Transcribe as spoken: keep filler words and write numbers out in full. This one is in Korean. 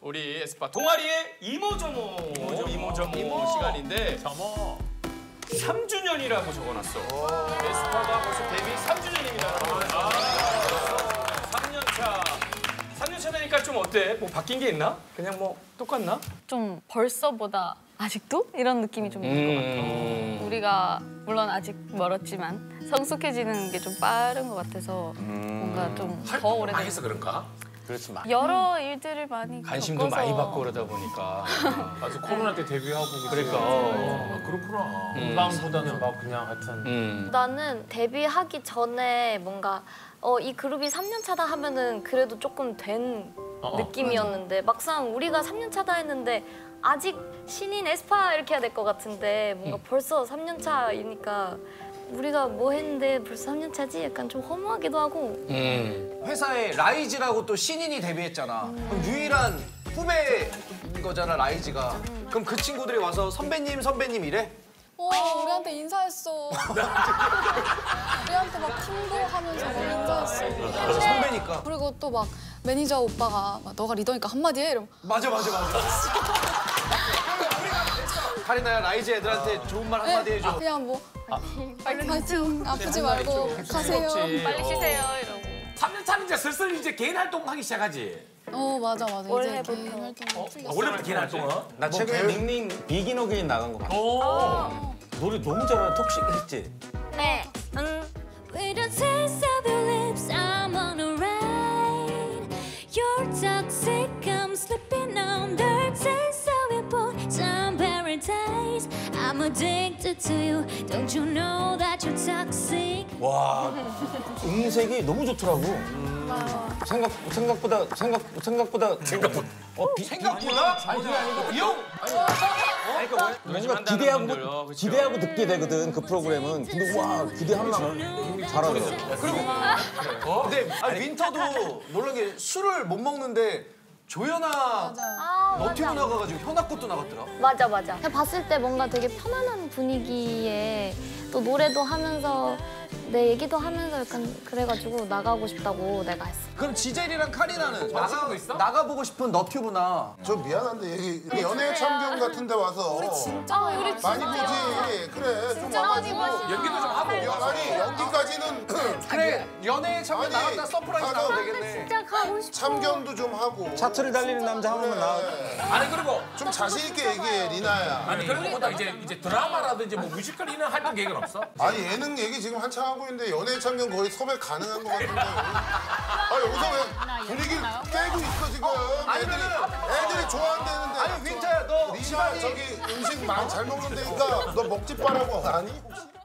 우리 에스파 동아리의 이모저모 이모저모, 이모저모 이모. 시간인데 저모 삼 주년이라고 적어놨어. 에스파가 벌써 데뷔 삼 주년입니다. 아, 삼 년 차. 삼 년 차 되니까 좀 어때? 뭐 바뀐 게 있나? 그냥 뭐 똑같나? 좀 벌써보다 아직도? 이런 느낌이 좀 있는 것 같아요. 우리가 물론 아직 멀었지만 성숙해지는 게 좀 빠른 것 같아서 뭔가 좀 더 오래 많이 해서 그런가? 그렇지 마. 여러 일들을 많이 관심도 겪어서 많이 받고 그러다 보니까. 맞아 코로나 때 데뷔하고 그러니까. 아, 그렇구나. 음방보다는 막 그냥 하여튼. 음. 나는 데뷔하기 전에 뭔가 어, 이 그룹이 삼 년 차다 하면은 그래도 조금 된 어, 느낌이었는데 막상 우리가 삼 년 차다 했는데 아직 신인 에스파 이렇게 해야 될 것 같은데 뭔가 음. 벌써 삼 년 차이니까 우리가 뭐 했는데 벌써 삼 년 차지? 약간 좀 허무하기도 하고. 음. 회사에 라이즈라고 또 신인이 데뷔했잖아. 그럼 유일한 후배인 거잖아, 라이즈가. 그럼 그 친구들이 와서 선배님, 선배님 이래? 어, 우리한테 인사했어. 우리한테 막 탐구하면서 막 인사했어. 그래서 선배니까. 그리고 또 막 매니저 오빠가 막 너가 리더니까 한마디 해 이러면 맞아, 맞아, 맞아. 카리나야, 라이즈 애들한테 좋은 말 한마디 해줘. 그냥 뭐 파이팅, 아프지 말고 가세요. 빨리 쉬세요 이러고. 삼 년 차는 이제 슬슬 이제 개인 활동하기 시작하지. 어 맞아 맞아. 올해부터. 이제 개인 활동 어? 풀렸어. 아, 원래부터 개인 활동은? 나 최근에 닝닝 비긴 어게인 나간 거 봤어. 오. 노래 너무 잘하는 톡식 했지? 네. 음. With the taste of your lips, I'm on a ride. You're toxic, I'm slipping on the taste of your poison paradise. I'm addicted to you. Don't you know that you're toxic? 와, 음색이 너무 좋더라고. 생각 생각보다 생각 생각보다 생각보다 어, 비, 생각보다? 아니, 이 형! 아니, 그러니까 뭔가 한다는 기대하고 분들, 어, 그쵸. 기대하고 듣게 되거든 그 프로그램은. 근데 와 기대하면 잘하더라고. 그리고 근데 아니, 윈터도 놀란 게 술을 못 먹는데 조연아 아, 너튜브 맞아. 나가가지고 현아 것도 나갔더라. 맞아, 맞아. 그냥 봤을 때 뭔가 되게 편안한 분위기에 또 노래도 하면서 내 얘기도 하면서 약간 그래가지고 나가고 싶다고 내가 했어. 그럼 지젤이랑 카리나는 나가, 친구도 있어? 나가보고 싶은 너튜브나 좀 미안한데 여기 연예 참견 같은 데 와서 우리 진짜 아, 우리 많이 보지. 그래 좀 와가지고 연기도 좀 하고. 야, 아니 연기까지는 그래 연예에 참견 아니, 나갔다 서프라이즈 가서 나가면 되겠네. 진짜 가고 싶어. 참견도 좀 하고 차트를 달리는 남자 한 번만 나와. 아니 그리고 좀 자신 있게 얘기해 리나야. 아니 그런 거보다 이제 이제 드라마라든지 뭐 뮤지컬 이런 활동 계획은 없어? 아니 예능 얘기 지금 한창 하고 있는데 연예 참견 거의 섭외 가능한 것 같은데. 아 여기서 왜 분위기 깨고 있어 지금. 애들이 애들이 좋아한다는데. 아니 윈터야 너 리나 저기 음식 많이 잘 먹는다니까 너 먹지 말라고 아니? 혹시?